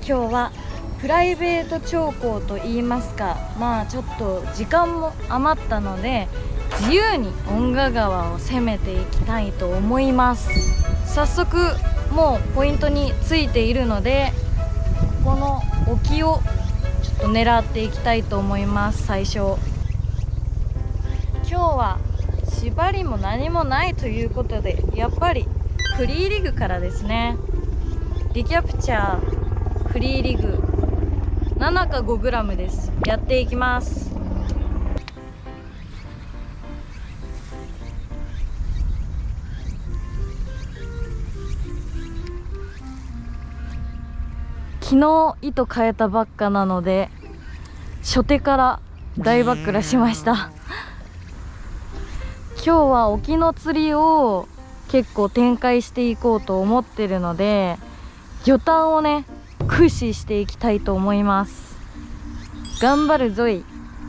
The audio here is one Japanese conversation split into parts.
今日はプライベート長考と言いますか、ちょっと時間も余ったので自由に遠賀川を攻めていきたいと思います。早速もうポイントについているので、ここの沖をちょっと狙っていきたいと思います。最初今日は縛りも何もないということで、やっぱりフリーリグからですね。リキャプチャーフリーリグ7か 5g です。やっていきます。昨日糸変えたばっかなので初手から大バックラしました今日は沖の釣りを結構展開していこうと思ってるので、魚探をね駆使していきたいと思います。頑張るぞい。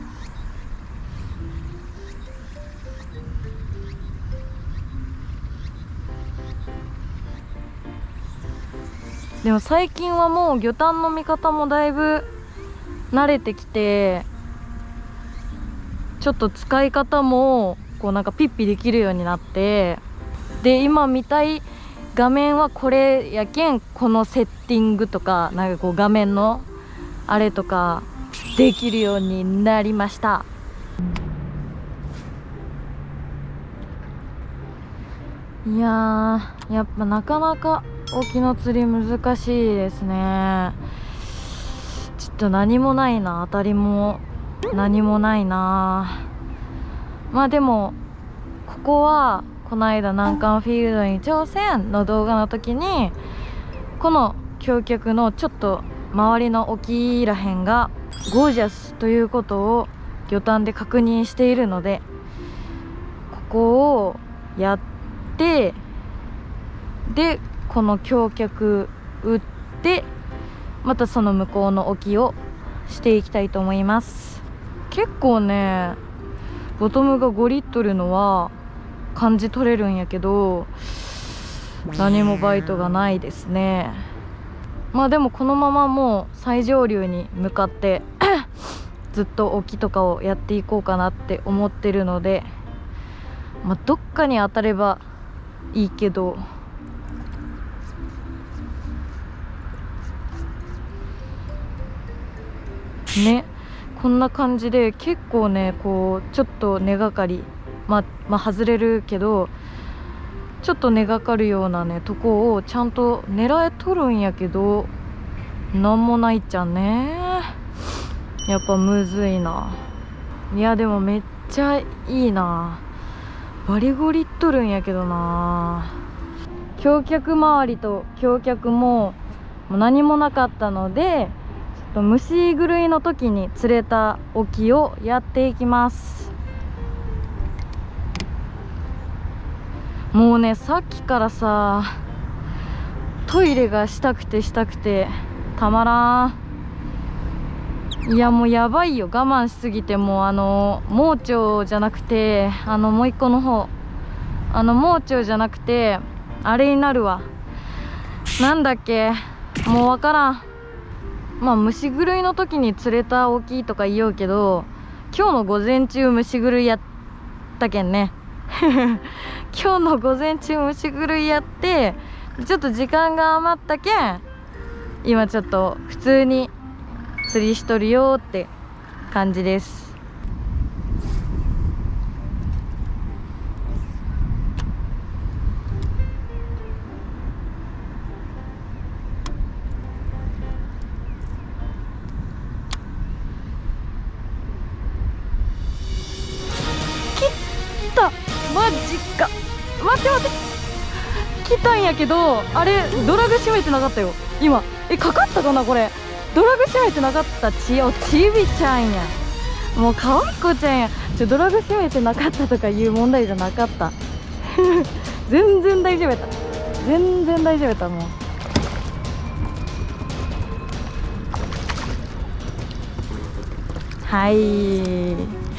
でも最近はもう魚探の見方もだいぶ慣れてきて、ちょっと使い方もこうなんかピッピできるようになって、で今見たい画面はこれやけん、このセッティングとかなんかこう画面のあれとかできるようになりました。いやー、やっぱなかなか沖の釣り難しいですね。ちょっと何もないな、当たりも何もないな。でもここはこの間南関フィールドに挑戦の動画の時に、この橋脚のちょっと周りの沖らへんがゴージャスということを魚探で確認しているので、ここをやって、でこの橋脚打って、またその向こうの沖をしていきたいと思います。結構ねボトムが5リットルのは感じ取れるんやけど、何もバイトがないですね。でもこのままもう最上流に向かってずっと沖とかをやっていこうかなって思ってるので、どっかに当たればいいけど、ね、こんな感じで結構ねこうちょっと根がかり、外れるけどちょっと根がかるようなねとこをちゃんと狙えとるんやけど、なんもないっちゃね。やっぱむずいな。いやでもめっちゃいいな。バリ5リットルんやけどな。橋脚周りと橋脚も何もなかったので、ちょっと虫狂いの時に釣れた沖をやっていきます。もうねさっきからさトイレがしたくてたまらん。いやもうやばいよ、我慢しすぎて。もう盲腸じゃなくてもう一個の方盲腸じゃなくてあれになるわ。なんだっけ、もうわからん。虫狂いの時に釣れた沖とか言おうけど、今日の午前中虫狂いやったけんね今日の午前中虫狂いやって、ちょっと時間が余ったけん今ちょっと普通に釣りしとるよって感じです。マジか、待って来たんやけど、あれドラグ閉めてなかったよ今。かかったかなこれ。ドラグ閉めてなかった。ちびちゃんや、もうかわいこちゃんや。ドラグ閉めてなかったとかいう問題じゃなかった全然大丈夫やった、全然大丈夫やった。もうはい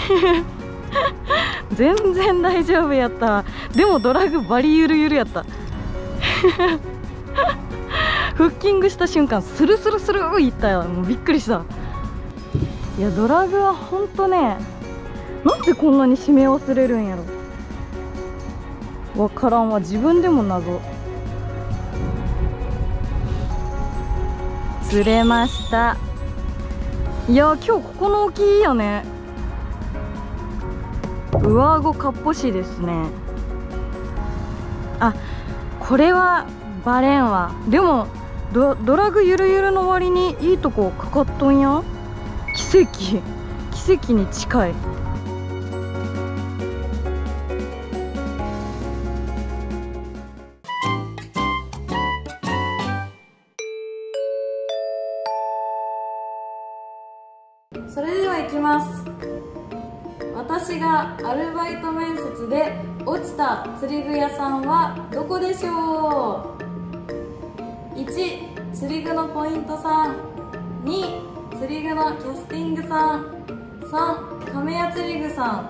全然大丈夫やった。でもドラグバリゆるゆるやったフッキングした瞬間スルスルスルーいったよ。もうびっくりした。いやドラグはほんとね、なんでこんなに締め忘れるんやろ。わからんわ、自分でも謎。釣れました。いや今日ここの沖いいよね。上顎かっぽしですね。あ、これはバレんわ。でもドラグゆるゆるの割にいいとこかかっとんや。奇跡に近い。それでは行きます。私がアルバイト面接で落ちた釣り具屋さんはどこでしょう。1、釣り具のポイントさん。2、釣り具のキャスティングさん。3、亀屋釣り具さん。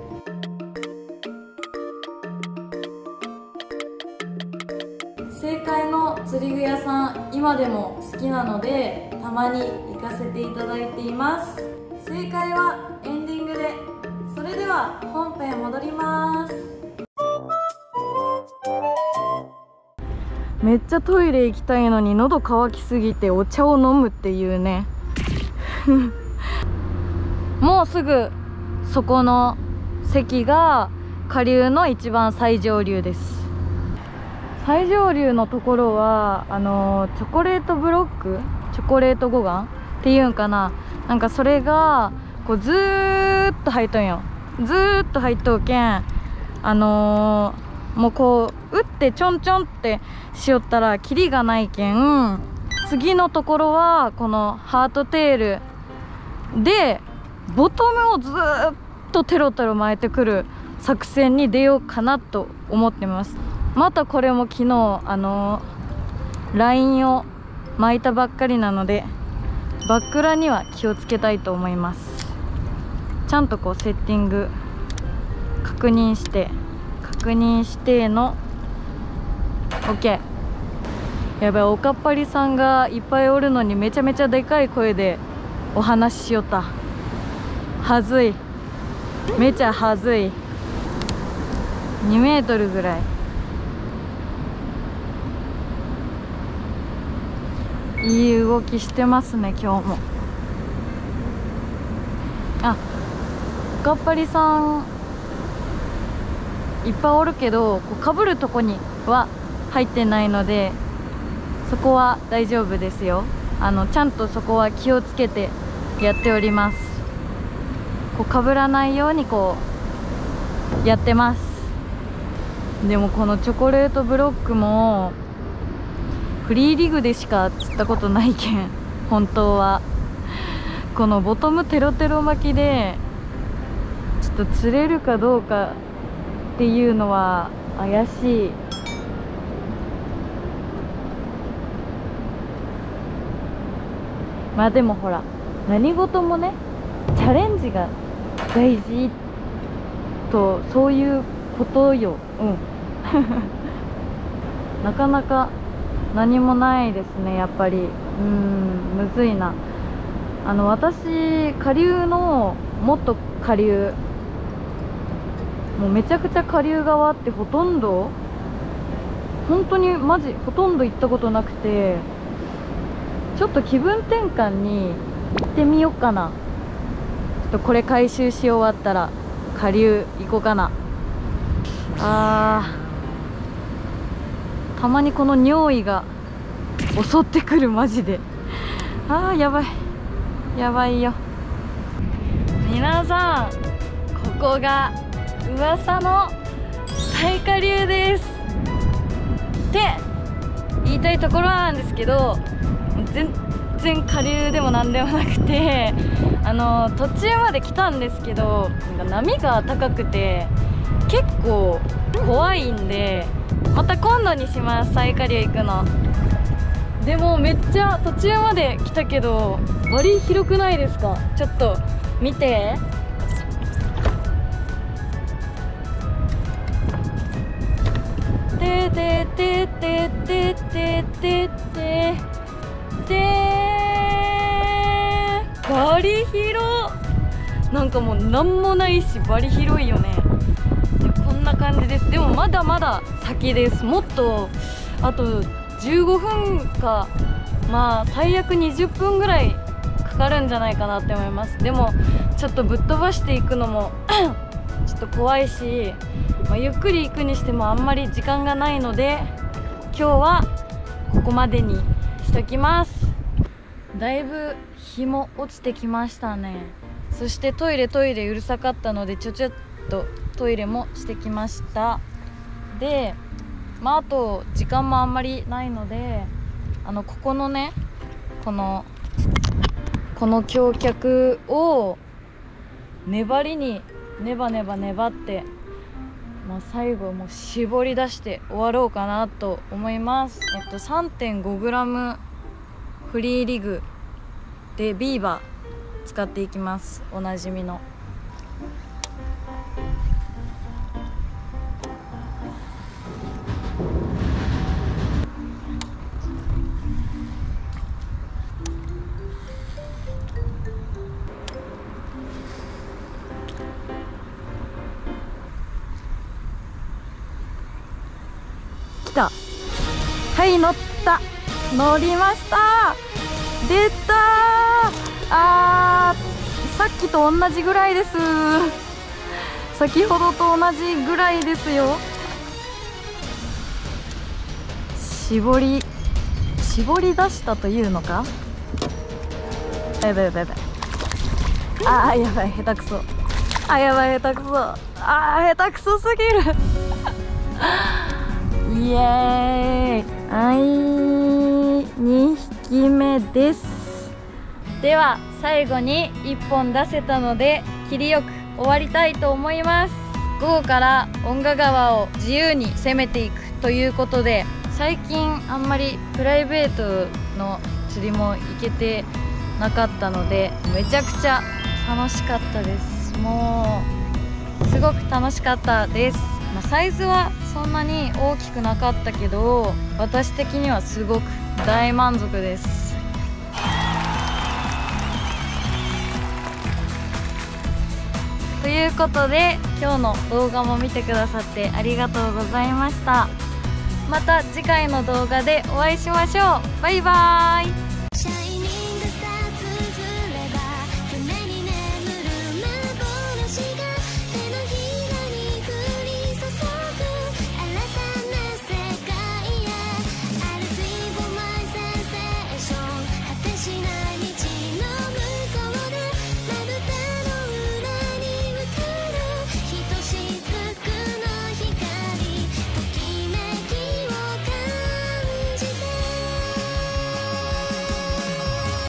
正解の釣り具屋さん、今でも好きなのでたまに行かせていただいています。正解はエンディングで。それでは本編戻ります。めっちゃトイレ行きたいのに喉乾きすぎてお茶を飲むっていうねもうすぐそこの席が下流の一番最上流です。最上流のところはチョコレートブロック、チョコレート護岸っていうんかな、なんかそれがこうずーっと入っとんよ。ずーっと入っとうけん、もうこう打ってちょんちょんってしよったらキリがないけん、次のところはこのハートテールでボトムをずーっとテロテロ巻いてくる作戦に出ようかなと思ってます。またこれも昨日ラインを巻いたばっかりなのでバックラには気をつけたいと思います。ちゃんとこうセッティング確認しての OK。 やばい、おかっぱりさんがいっぱいおるのにめちゃめちゃでかい声でお話ししよった。はずい、めちゃはずい。2メートルぐらい。いい動きしてますね今日も。あ、おかっぱりさんいっぱいおるけどこうかぶるとこには入ってないのでそこは大丈夫ですよ。ちゃんとそこは気をつけてやっております。こうかぶらないようにこうやってます。でもこのチョコレートブロックもフリーリグでしか釣ったことないけん、本当はこのボトムテロテロ巻きでちょっと釣れるかどうかっていうのは怪しい。まあでもほら、何事もねチャレンジが大事と、そういうことよ。なかなか何もないですね、やっぱり。むずいな。私下流のもっと下流、もうめちゃくちゃ下流側ってほとんど、本当にマジほとんど行ったことなくて、ちょっと気分転換に行ってみようかな。ちょっとこれ回収し終わったら下流行こうかな。たまにこの尿意が襲ってくる、マジで。やばいやばいよ。皆さん、ここが噂の最下流ですって言いたいところなんですけど、全然下流でもなんでもなくて、途中まで来たんですけど、なんか波が高くて結構怖いんで、また今度にします、最下流行くの。でもめっちゃ途中まで来たけど割広くないですか？ちょっと見て。てててててててて、 なんかもうなんもないしバリ広いよね。こんな感じです。でもまだまだ先です。もっとあと15分か、まあ最悪20分ぐらいかかるんじゃないかなって思います。でもちょっとぶっ飛ばしていくのもちょっと怖いし、まあ、ゆっくり行くにしてもあんまり時間がないので、今日はここまでにしときます。だいぶ日も落ちてきましたね。そしてトイレうるさかったのでちょっとトイレもしてきました。で、まああと時間もあんまりないので、ここのね、この橋脚を粘りにネバって、まあ、最後もう絞り出して終わろうかなと思います。3.5g フリーリグでビーバー使っていきます。おなじみの。来た。はい、乗りました。出たー。さっきと同じぐらいです。先ほどと同じぐらいですよ。絞り出したというのか。やばい。やばい、下手くそ。やばい、下手くそ。下手くそすぎる。イエーイ。2匹目です。では最後に1本出せたので切りよく終わりたいと思います。午後から遠賀川を自由に攻めていくということで、最近あんまりプライベートの釣りも行けてなかったので、めちゃくちゃ楽しかったです。もうすごく楽しかったです。サイズはそんなに大きくなかったけど、私的にはすごく大満足です。ということで今日の動画も見てくださってありがとうございました。また次回の動画でお会いしましょう。バイバーイ。